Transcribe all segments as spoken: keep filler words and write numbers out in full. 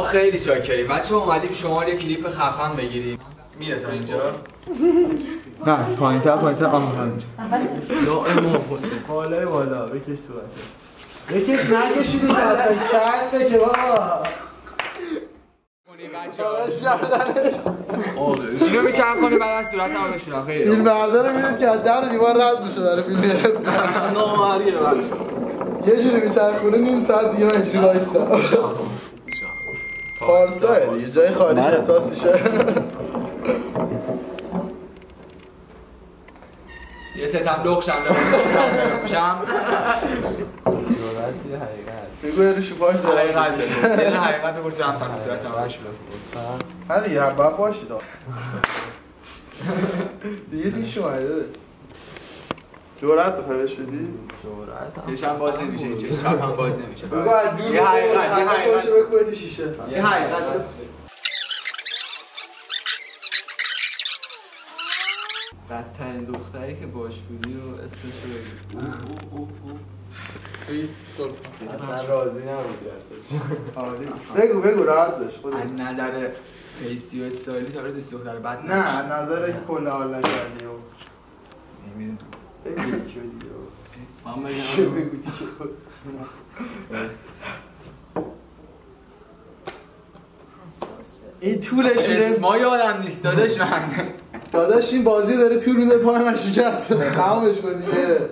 خیلی شاکریم بچه اومدیم شما یه کلیپ خفن بگیریم میره تا اینجا؟ نه از پایین تر پایین تر آمه همینجا یا امام حسین بالای بالا بکش تو باشه بکش نکشیدی که اصلا کرده که بابا چاقش کردنش اینو میچرم کنی بعد از صورت هم بشونم خیلی فیلم برداره میرید که از در دیوار رد بشه برای فیلم نامریه بچه یه جوری میچرم کنه نیم ساعت دیگه من اینجوری بایستم پارسایه دیگه جای خالی احساس میشه یه ستم لخشم لخشم جورتی حقیقت بگو یه رو شوپاش داره حقیقت بگو یه حقیقت بگو تو رفتن صورت هم باشی نه دیگه هم باید باشید دیگه ریش اومده جورت بخواه شدی؟ جورت چشم باز نمیشه چشم هم باز نمیشه بگو از دور یه حقیقت یه حقیقت بگو تو شیشه یه حقیقت بدترین دختری که باش بودی رو اسمش رو بگو اصلا راضی نبودی ازش بگو بگو راحت داشت از نظر فیسی و استایلی تا دوست دختر بد نه از نظر کل حال نکردی و نمیدونم بگو چه دیگه من چه بگم بگو دیگه این طولش میره اسما یادم نیست داداش من داداش این بازی داره طول میده پای من شکست تمامش کن دیگه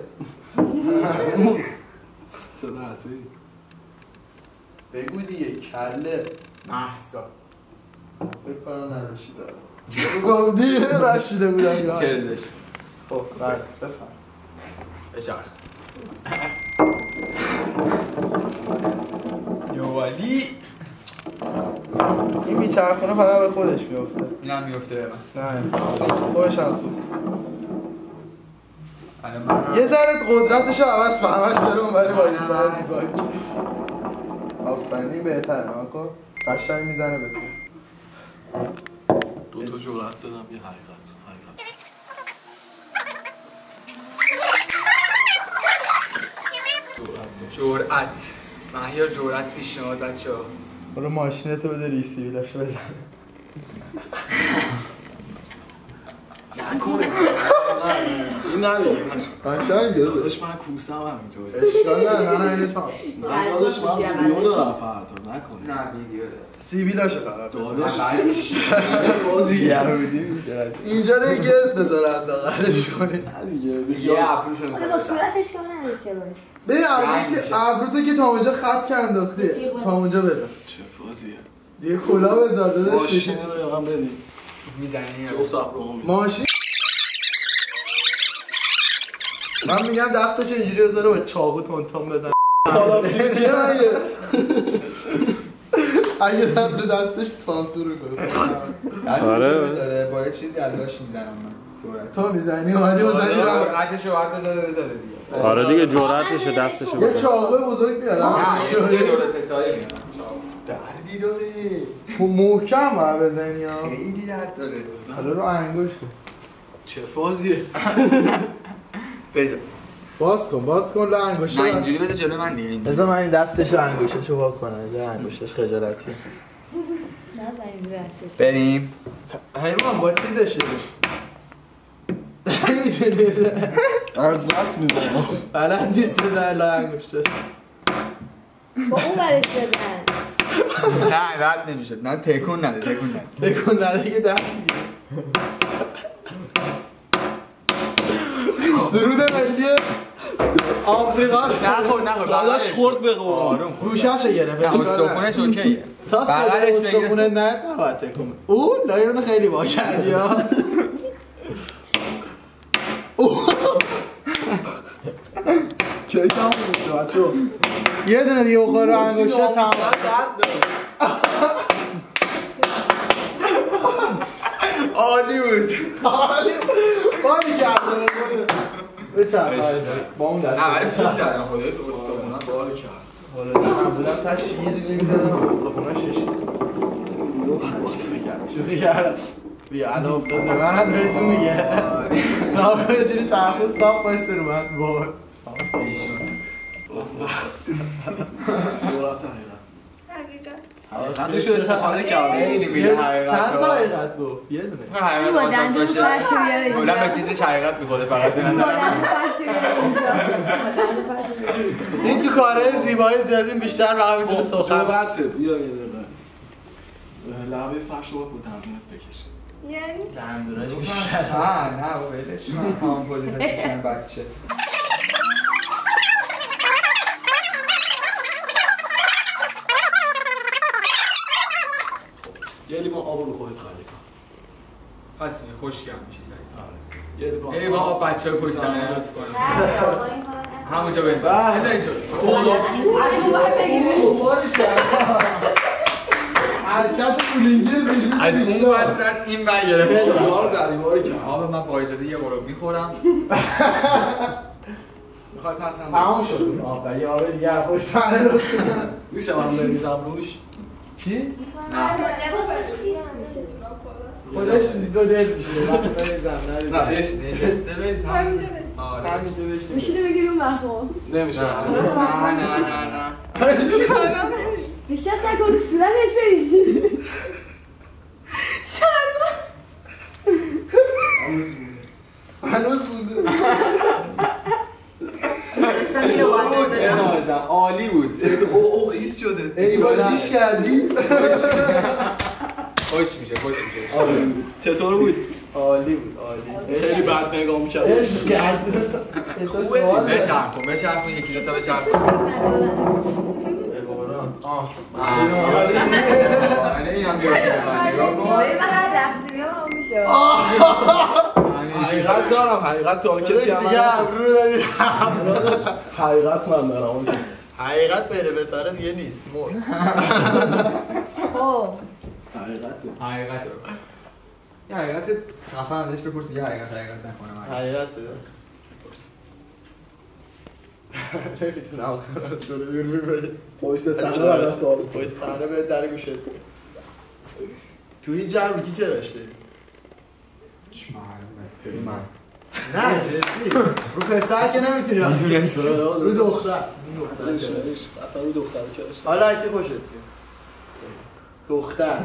صدا هستی بگو دیگه کله محسا بکنم نداشتی دارم بگو دیگه نشیده بودم یا چرا داشت خب بله بفهم بچرخ یوالی این میچرخونه فقط به خودش میفته اینم میفته به من نه خودش هم من یه ذره قدرتش رو عوض کنم همش داره اون بری بایی سر میزایی آفرین بهتره نکن قشنگ میزنه به تو دو تا جرأت دادم یه حقیقت حقیقت جرأت مهیار جرأت پیشنهاد بچه‌ها برو ماشینتو بده ریسیویلاشو بزن نکنه این نه دیگه قشنگه داداش من کوسم همینطوری اشکال نه نه اینه تا نه داداش من ویدیو دارم فردا نکنه نه ویدیو سیویلاشو فقط داداش بازی یه رو بدیم اینجا رو یه گرد بذاره حداقلش کنی نه دیگه یه ابروشو آخه با صورتش کار نداشته باش ببین ابروتو که تا اونجا خط که انداختی تا اونجا بزن چه فازیه دیگه کلا بذار داداش ماشین رو یقم بدیم میزنی جفت ابروها میزنیم ماشین من میگم دستش اینجوری بذاره با چاقو تون تون بزن اگه دست رو دستش سانسور کنه آره با یه چیزی علاش میزنم من صورت تو میزنی اومدی بزنی رو جرأتشو باید بذاره بذاره دیگه آره دیگه جرأتشه دستشو یه بزن چاقو بزرگ بیارم نه یه چیزی جرأت حسابی میارم دردی داره محکم باید بزنی ها خیلی درد داره حالا رو انگشت چه فازیه بزن باز کن باز کن رو انگشت نه اینجوری بذار جلو من دیگه اینجوری بذار من این دستش رو انگشتش رو واکنم اینجا انگشتش خجالتی نزنیم دستش بریم حیوان با چیزشه نمیتونی بزن از بس میزنم بلد نیست بزن لا انگشتش با اون برش بزن نه رد نمیشد نه تکون نده تکون نده بکن نده که ده دیگه سرود ملی آفریقا نخور نخور داداش خورد به قرآن گوشه‌شو گرفت استخونش اوکیه تا صدای بغلش بگیر. استخونه نه نباید تکون بدی. او لایون خیلی با کردی ها کی کم میشه بچه‌ها یه دونه دیگه بخور رو انگشت تمام عالی بود عالی باری کرده بچه با اون دست نه ولی خوب زدم خدای استخونات بالا کرد والا من بودم تشت یه دیگه میزنم استخونه شش شوخی کردم بیا الان افتاد به من بهتون میگه نه یه جوری چرخو صاف بایسته رو من بار جرأت حقیقت حقیقتشو استفاده کرده. خیلی میگه حقیقت چند تا رو. حقیقت گفت؟ یه دونه. حقیقت با آزاد دندون باشه. فرش رو بیاره اینجا. کلا به چیزش حقیقت میخوره فقط به نظر من. دندون فرش رو بیاره اینجا. دندون فرش رو بیاره اینجا. این تو کارهای زیبایی زیادین بیشتر فقط میتونه سخن. صحبته بیا یه دقیقه. لبه فرش رو با دندونت بکشه. یعنی دندوناش آه نه ولش کن خام بودی بچه بچه یه لیوان آب رو خودت خالی کن. خاصی خوشگم میشی سعی. یه لیوان یعنی با بچه‌ها کشتن کنن. نه آقا این کار همونجا بریم. بله. بذار اینجا. خدا از اون بر بگیرش. خباری کرد. حرکت پولینگی زیرمی از اون ور زد این ور گرفت. بار زدی باری که آب من با اجازه یه قلوب میخورم. میخوای پس هم تمام شد آب و یه آب دیگه از پشت صحنه رو میشه من بریزم روش. چی؟ نه. لباسش پیس میشه. خودش مدل میشه وقتی بریزم نه نریزم بشین نشسته برید همینجا. آره. همینجا بشین میشینه بگیر اون مخمون. نمیشه نه نه نه نه. بیشتر سعی کن رو صورتش بریزی. شرما. هنوز بوده نمی‌دونم عالی بود. او او خیس شده ای باجیش کردی؟ خوش میشه خوش میشه. چطور بود؟ عالی بود عالی خیلی بد نگاه می‌کرد. عشق کرد بچرخون بچرخون یکی دو تا بچرخون. آه آره اینم زیاد نگاه کن. هر رفتی بیام هم میشه. حقیقت دارم حقیقت تو کسی هم دیگه ابرو داری حقیقت من دارم. حقیقت بره به سر دیگه نیست مرد خب حقیقته. حقیقت یه حقیقت خفه همدهش بپرس دیگه حقیقت حقیقت نکنم حقیقت بره نمیتونم آخر جلو دور میبری پشت صحنه بعد از سوال. پشت صحنه به در گوشت تو این جمع کی که رشته؟ من نه جدی رو پسر که نمیتونی رو دختر اصلا رو دختر کش. حالا اگه خوشت بیاد دختر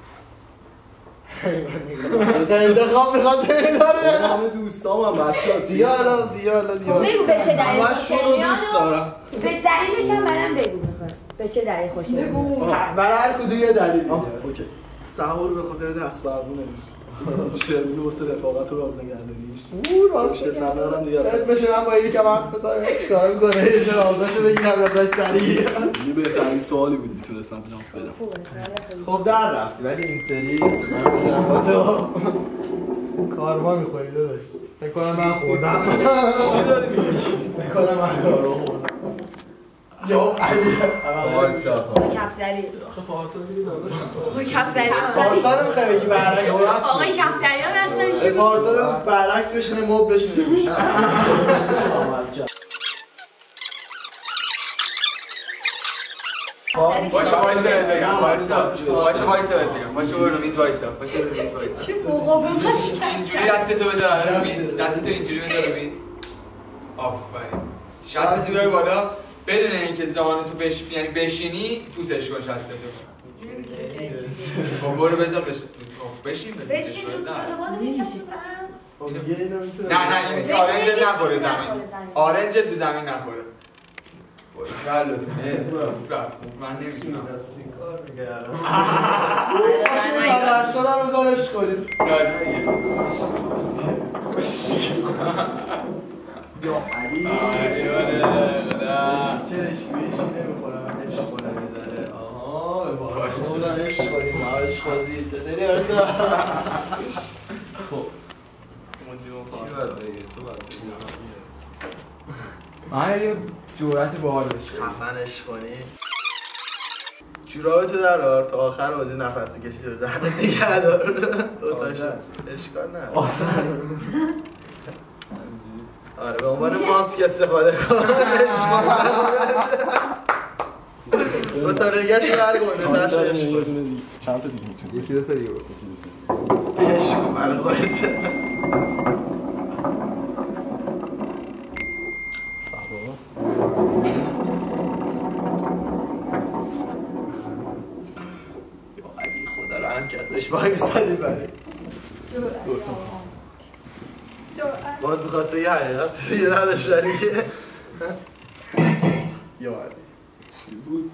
انتخاب میخواد بینه داره یا نه؟ همه دوستام هم بچه ها دیالا دیالا دیالا بگو به چه دلیل من شروع دوست دارم به دلیلش هم بعدم بگو میخواد به چه دلیل خوشه بگو برای هر کدوم یه دلیل اوکی. سحور به خاطر دست برمونش. شرمین واسه رفاقت و رازنگردانیش. پشت صحنه دارم دیگه اصلا. بشه من با یکم حرف بزنم چیکار می‌کنه یه جور آزادشو بگیرم ازش سریع یه بهترین سوالی بود میتونستم جواب بدم. خب در رفتی ولی این سری من می‌دونم با تو کارما می‌خوری داداش فکر کنم من خوردم چی داری میگی؟ فکر کنم من کارو خوردم یا علی وایسا. کفتری آخه پارسا دیگه داداشم. آقای کفتری پارسا رو می‌خوای بگی برعکس آقای کفتری ها دستان چی پارسا رو برعکس بشینه مب بشینه گوش باشه وایسا بهت بگم وایسا باشه وایسا بهت بگم باشه برو میز وایسا باشه برو میز وایسا چی مقاومش اینجوری دستتو بذار رو میز دستتو اینجوری بذار رو میز آفرین شستتو بیار بالا بدون اینکه زانوتو بش یعنی بشینی پوسش کن شستتو برو بذار بش بشین بشین دو تا بادو میچسبه نه نه این آرنج نخوره زمین آرنج تو زمین نخوره کلتونه من نمیتونم باشه هشتاد هم بزارش کنیم یا علی چه عشقیش نمیخورم عشق کنم میداره آها به بارا بودن عشق کنیم ما عشق بازی داری ارسا خب من یه جورت باحال بشه خفنش کنی جورابتو در آر تا آخر بازی نفس کشی رو دهنت دیگه دار دوتاشو اشکال نه آساس. آره به عنوان ماسک استفاده کن دو تا رگش برگونده تش عشق کن چند تا دیگه میتونی؟ یکی دو تا دیگه بکن عشق کن برای خودت بند کرد بهش وای میسادی برای باز خواسته یه حقیقت یه نداشت دیگه یادی چی بود؟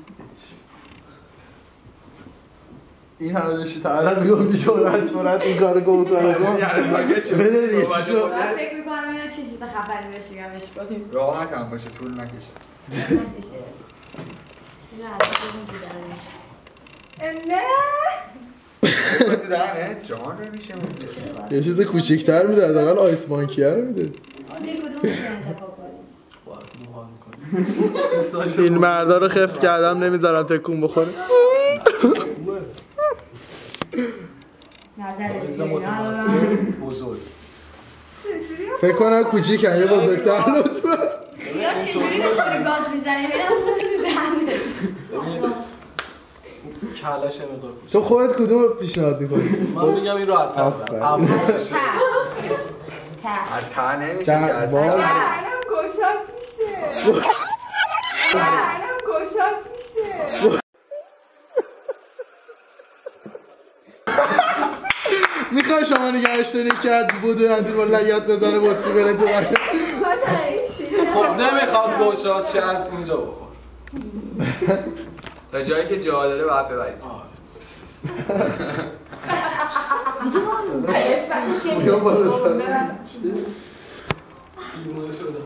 این همه داشتی تا الان میگفتی جورت جورت این کارو گو کارو گو بده دیگه چی شد؟ من فکر میکنم اینا چی چیز خبری بهش بگمش کنیم راحت هم باشه طول نکشه نکشه اینا از بگم دیدنش نه تو دهنه جان نمیشه یه چیز کوچیک‌تر میده حداقل آیس مانکیه رو میده یه کدوم رو انتخاب کنیم این مردا رو خف کردم نمیذارم تکون بخوره سایز متوسط بزرگ فکر کنم کوچیکن یه بزرگتر لطفا یا چجوری بخوری گاز میزنی میدم دهنت کلش مقدار کوچیک تو خودت کدوم رو پیشنهاد میکنی؟ من میگم این راحت تر آفرین. بشه از ته نمیشه در که از باز. ته. الان گشاد میشه الان گشاد میشه میخوای شما نگهش داری که بوده اندور با لگت بزنه بطری بره تو مثلا این شیشه خب نمیخواد گوشات شه از اینجا بخور تا جایی که جا داره باید ببرید اسمتش که یا بالا سر دیوونه شده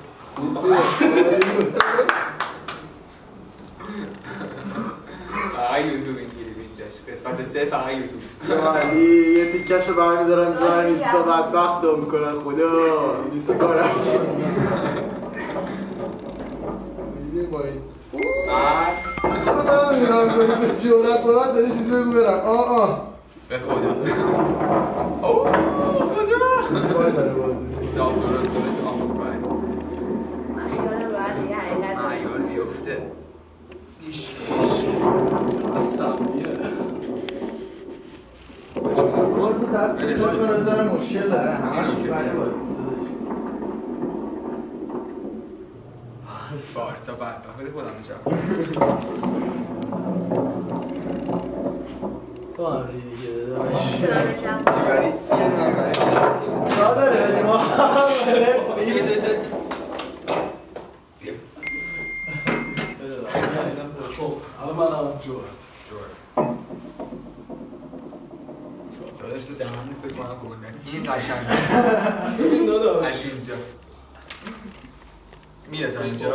فقط یوتیوب اینگیری اینجاش قسمت سه فقط یوتیوب علی یه تیکش رو برمیدارم میذارم ایستا بدبخت رو میکنن خدا ایستا کارم میبینی با این خدا نگاه کنی به جورت باید داری چیزی بگو برم آه آه به خدا اوه خدا باید داره بازی صاف درست درست آف باید یادم باید دیگه حقیقت معیار بیفته ایش ایش سمیه باید تو دست باید به نظر مشکل داره همه شو بره بازی بارسا برد بخواه خودم میشم تو هم ری دیگه داداش سرانشم ببری یه نگاه تا داره بدیم آه بیا خب الان من هم جورت داداش تو دهنت بکنم گل نست این قشنگه این داداش از اینجا میره تا اینجا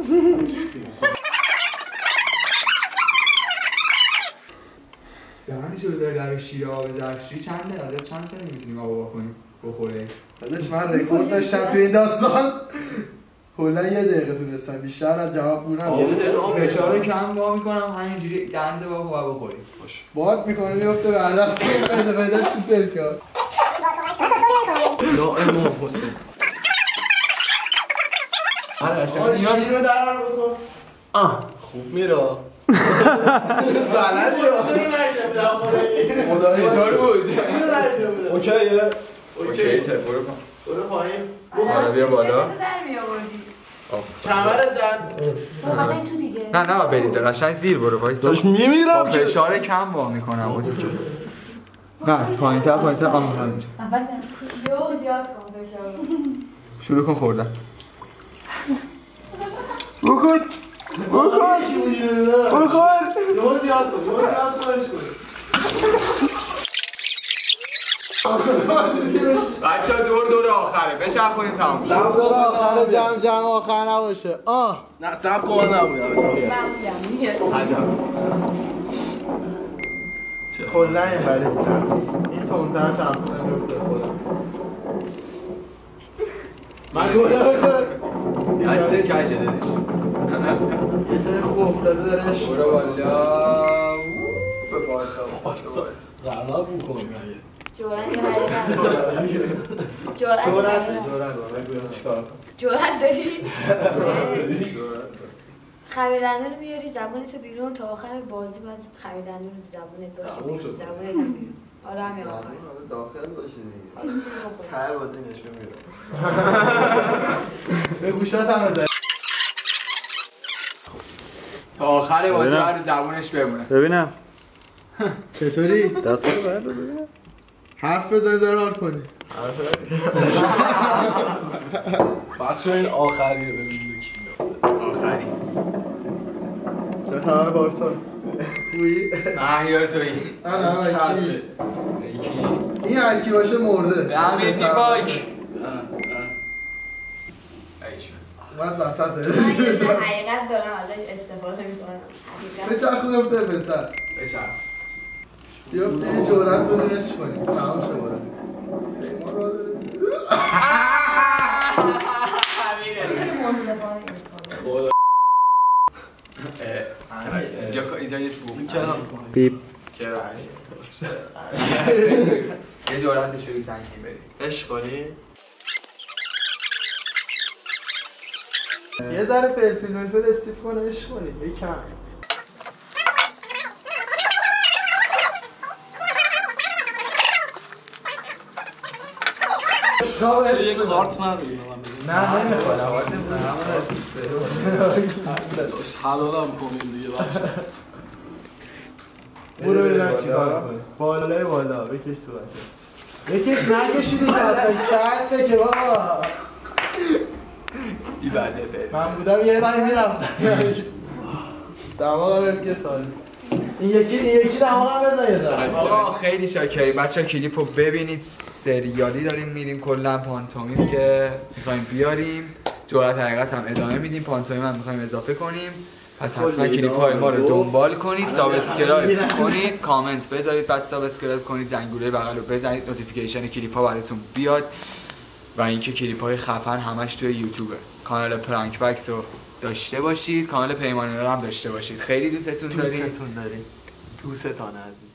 دهنی شده داری در شیر آب ظرفشویی چنده؟ از چند سال میتونیم آب بکنیم بخوره؟ داداش من رکورد داشتم توی این داستان کلا یه دقیقه تونستم بیشتر از جواب پورم فشار کم با میکنم همینجوری دنده با با بخوریم باد میکنه میفته به دست پیدا پیداش تو ترکا یا امام حسین آه شیر رو درار بکن آه خوب میره بلدی خدا اینطور بود اوکیه اوکی ته برو کن برو پایین حالا بیا بالا در میآوردی کمر زن تو قشنگ تو دیگه نه نه بریزه قشنگ زیر برو وایسا داش میمیرم با فشار کم با میکنم نه از پایین تر پایین تر آه همینجا اول یو زیاد کن فشار رو شروع کن خوردن بکن بکن بکن دو زیاد کن دو زیاد کنش بچه ها دور دور آخره بچرخونیم تمام سب داره آخر جمع جمع آخر نباشه آه نه سب کن من نبودم کلا این بری این تونتر چند کنه نفته خودم من گوله بکنم از سر کجه دارش یه جای خوب افتاده دارش برو بالا به بارسا غلب میکنم جورت جورت دورت دورت بگویم چیکار کنم جورت داری؟ خمیردندون رو میاری زبونتو بیرون تا آخر بازی باید خمیردندون رو زبونت باشه تموم شد. زبونت هم بیرون آره همین آخر داخل باشه دیگه حالا می‌تونی بخوری. ته بازی نشون میده به گوشت هم بزنی تا آخر بازی باید رو زبونش بمونه ببینم چطوری؟ دست رو برداره. حرف بزنی داره حال کنی بچه این آخریه ببینیم کی میفته. آخری چه خبر بارسا؟ خوبی؟ مهیار تویی نه نه کله. کی؟ این هرکی باشه مرده به همین دیپاک اومد وسطه من یه جا حقیقت دارم ازش استفاده میکنم. به چه خوب افته پسر بچرخ بیافته یه جورت بودنش کنی تمام شما ما را داره منصفانه میکنم. اینجا اینجا یه سبوب بیپ. چرا؟ یه جورت بشه بی سنگین بریم عشق کنی یه ذره فلفل ملفل استیف کنه عشق کنی یکم چه یه کارت نداریم نه نمیخوام حلالم کنیم دیگه بچه. برو ببینم چیکار کنی بالای بالا بکش تو بچه بکش نکشیدی که اصلا کنده که بابا ای بده بریم من بودم یه رای میرفتم دماغم هم که سالی این یکی این یکی دماغم بزن یه ذره آقا خیلی شاکریم بچه ها کلیپ رو ببینید سریالی داریم میریم کلا پانتومیم که میخوایم بیاریم جرأت حقیقت هم ادامه میدیم پانتومیم هم میخوایم اضافه کنیم پس حتما کلیپ های ما رو دنبال کنید سابسکرایب کنید کامنت بذارید بعد سابسکرایب کنید زنگوله بغل رو بزنید نوتیفیکیشن کلیپ ها براتون بیاد و اینکه کلیپ های خفن همش توی یوتیوبه کانال پرانک بکس رو داشته باشید کانال پیمانه رو هم داشته باشید خیلی دوستتون داریم دوستتون داریم دوستتان عزیز